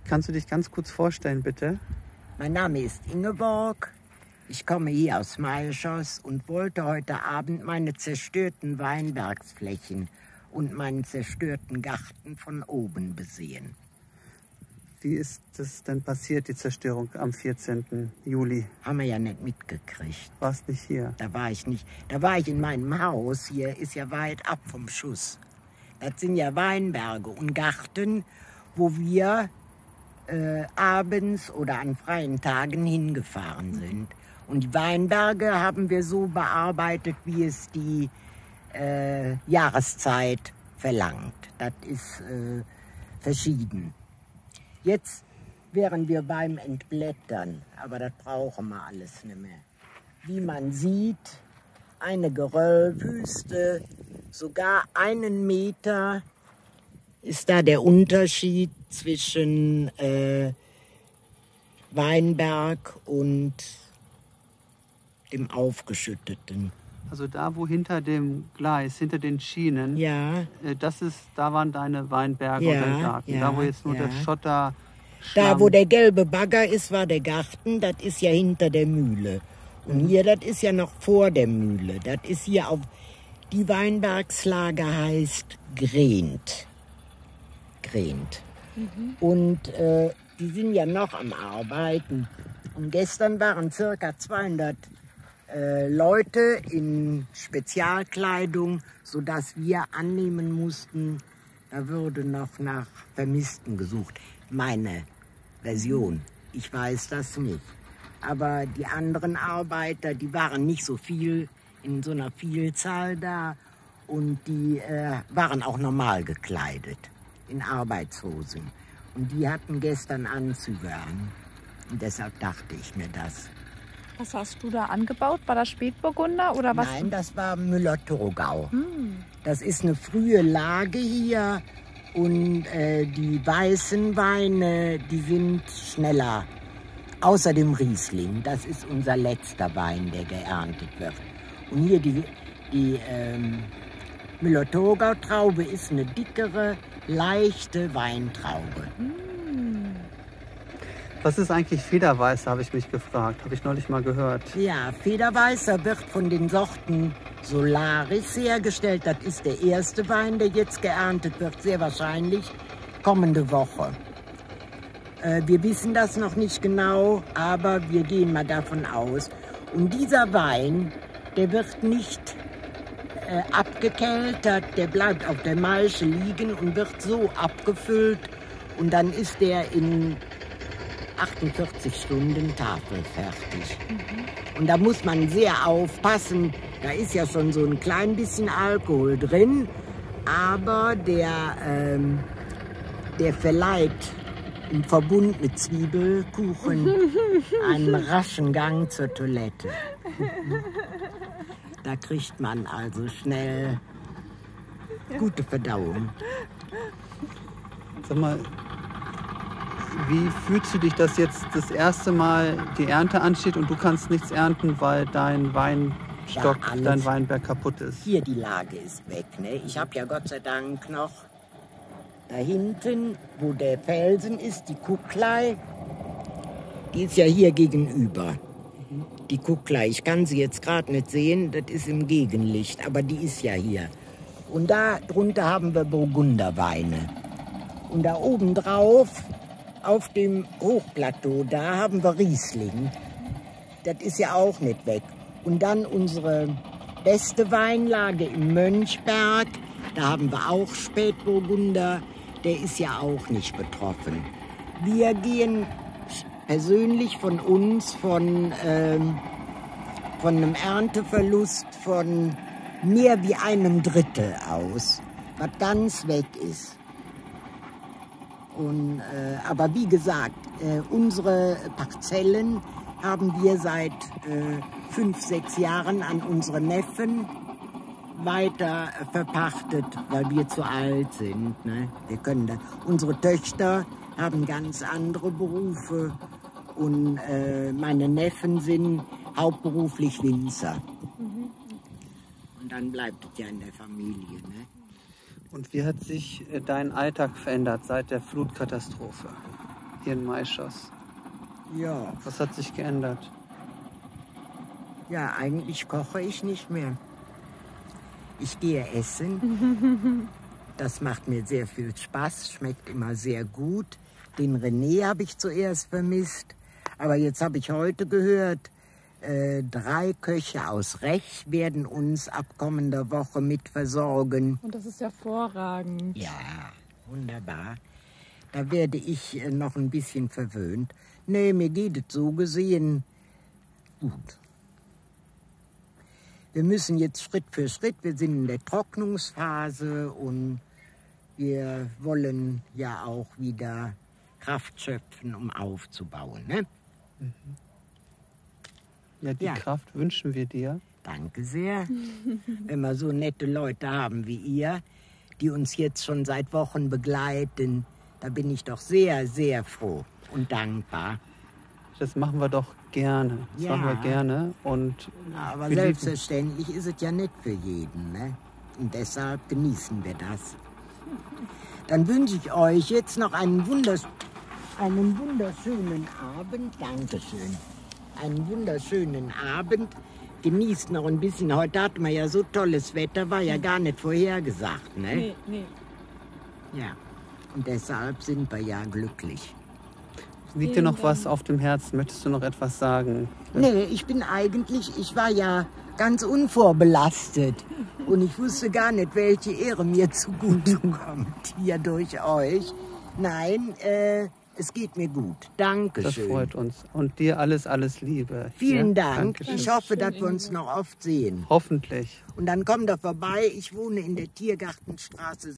Kannst du dich ganz kurz vorstellen, bitte? Mein Name ist Ingeborg. Ich komme hier aus Mailschos und wollte heute Abend meine zerstörten Weinbergsflächen und meinen zerstörten Garten von oben besehen. Wie ist das denn passiert, die Zerstörung am 14. Juli? Haben wir ja nicht mitgekriegt. Warst nicht hier? Da war ich nicht. Da war ich in meinem Haus. Hier ist ja weit ab vom Schuss. Das sind ja Weinberge und Garten, wo wir abends oder an freien Tagen hingefahren sind. Und die Weinberge haben wir so bearbeitet, wie es die Jahreszeit verlangt. Das ist verschieden. Jetzt wären wir beim Entblättern, aber das brauchen wir alles nicht mehr. Wie man sieht, eine Geröllwüste, sogar 1 Meter ist da der Unterschied zwischen Weinberg und dem Aufgeschütteten. Also da, wo hinter dem Gleis, hinter den Schienen, Ja. Da waren deine Weinberge Ja, und dein Garten. ja, Da, wo jetzt nur ja. der Schotter, Da, wo der gelbe Bagger ist, war der Garten. Das ist ja hinter der Mühle. Und hier, das ist ja noch vor der Mühle. Das ist hier auf... Die Weinbergslage heißt Grent. Grent. Und die sind ja noch am Arbeiten. Und gestern waren circa 200 Leute in Spezialkleidung, sodass wir annehmen mussten, da würde noch nach Vermissten gesucht. Meine Version, ich weiß das nicht. Aber die anderen Arbeiter, die waren nicht so viel, in so einer Vielzahl da. Und die waren auch normal gekleidet, in Arbeitshosen. Und die hatten gestern Anzüge an. Und deshalb dachte ich mir das. Was hast du da angebaut? War das Spätburgunder oder was? Nein, das war Müller-Thurgau. Das ist eine frühe Lage hier und die weißen Weine, die sind schneller. Außer dem Riesling, das ist unser letzter Wein, der geerntet wird. Und hier die Müller-Thurgau-Traube ist eine dickere, leichte Weintraube. Was ist eigentlich Federweißer, habe ich mich gefragt. Habe ich neulich mal gehört. Ja, Federweißer wird von den Sorten Solaris hergestellt. Das ist der erste Wein, der jetzt geerntet wird, sehr wahrscheinlich kommende Woche. Wir wissen das noch nicht genau, aber wir gehen mal davon aus. Und dieser Wein, der wird nicht abgekeltert, der bleibt auf der Maische liegen und wird so abgefüllt. Und dann ist der in 48 Stunden tafelfertig. Und da muss man sehr aufpassen. Da ist ja schon so ein klein bisschen Alkohol drin, aber der verleiht im Verbund mit Zwiebelkuchen einen raschen Gang zur Toilette. Da kriegt man also schnell gute Verdauung. Sag mal, wie fühlst du dich, dass jetzt das erste Mal die Ernte ansteht und du kannst nichts ernten, weil dein Weinstock, Ja, dein Weinberg kaputt ist? Hier die Lage ist weg. Ne? Ich habe ja Gott sei Dank noch da hinten, wo der Felsen ist, die Kucklei, die ist ja hier gegenüber. Die Kucklei, ich kann sie jetzt gerade nicht sehen, das ist im Gegenlicht, aber die ist ja hier. Und da drunter haben wir Burgunderweine. Und da oben drauf, auf dem Hochplateau, da haben wir Riesling. Das ist ja auch nicht weg. Und dann unsere beste Weinlage im Mönchberg, da haben wir auch Spätburgunder, der ist ja auch nicht betroffen. Wir gehen persönlich von uns, von einem Ernteverlust von mehr wie 1/3 aus, was ganz weg ist. Und, aber wie gesagt, unsere Parzellen haben wir seit 5, 6 Jahren an unsere Neffen weiter verpachtet, weil wir zu alt sind. Ne? Wir können das. Unsere Töchter haben ganz andere Berufe und meine Neffen sind hauptberuflich Winzer. Und dann bleibt es ja in der Familie. Ne? Und wie hat sich dein Alltag verändert seit der Flutkatastrophe? hier in Maischoss? Ja, Was hat sich geändert? ja, eigentlich koche ich nicht mehr. Ich gehe essen. Das macht mir sehr viel Spaß, schmeckt immer sehr gut. Den René habe ich zuerst vermisst, aber jetzt habe ich heute gehört, 3 Köche aus Rech werden uns ab kommender Woche mit versorgen. Und das ist hervorragend. Ja, wunderbar. Da werde ich noch ein bisschen verwöhnt. Nee, mir geht es so gesehen gut. Wir müssen jetzt Schritt für Schritt, wir sind in der Trocknungsphase und wir wollen ja auch wieder Kraft schöpfen, um aufzubauen. Ne? Ja, die Ja. Kraft wünschen wir dir. Danke sehr. Wenn wir so nette Leute haben wie ihr, die uns jetzt schon seit Wochen begleiten, da bin ich doch sehr, sehr froh und dankbar. Das machen wir doch gerne. Das Ja. machen wir gerne. Und Aber wir lieben- selbstverständlich ist es ja nicht für jeden. Ne? Und deshalb genießen wir das. Dann wünsche ich euch jetzt noch einen wunderschönen Abend. Dankeschön. Einen wunderschönen Abend. Genießt noch ein bisschen. Heute hatten wir ja so tolles Wetter, war ja gar nicht vorhergesagt. Ne? Nee. Ja. Und deshalb sind wir ja glücklich. Liegt dir noch was auf dem Herzen? Möchtest du noch etwas sagen? Nee, ich war ja ganz unvorbelastet. Und ich wusste gar nicht, welche Ehre mir zugute kommt hier durch euch. Nein, es geht mir gut. Das Dankeschön. freut uns. Und dir alles Liebe. Vielen Ja? Dank. Dankeschön. Ich hoffe, dass wir uns noch oft sehen. Hoffentlich. Und dann kommt er vorbei. Ich wohne in der Tiergartenstraße